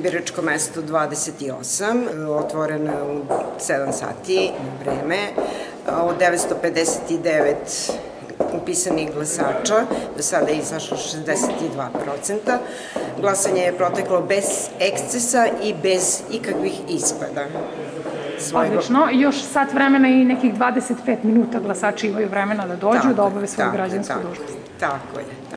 Biračko mesto 28, otvoreno u 7 sati na vreme, od 959 upisanih glasača, do sada je izašlo 62%. Glasanje je proteklo bez ekscesa i bez ikakvih ispada. Odlično. Još sat vremena i nekih 25 minuta glasači imaju vremena da dođu, da obave svoju građansku dužnost. Tako je.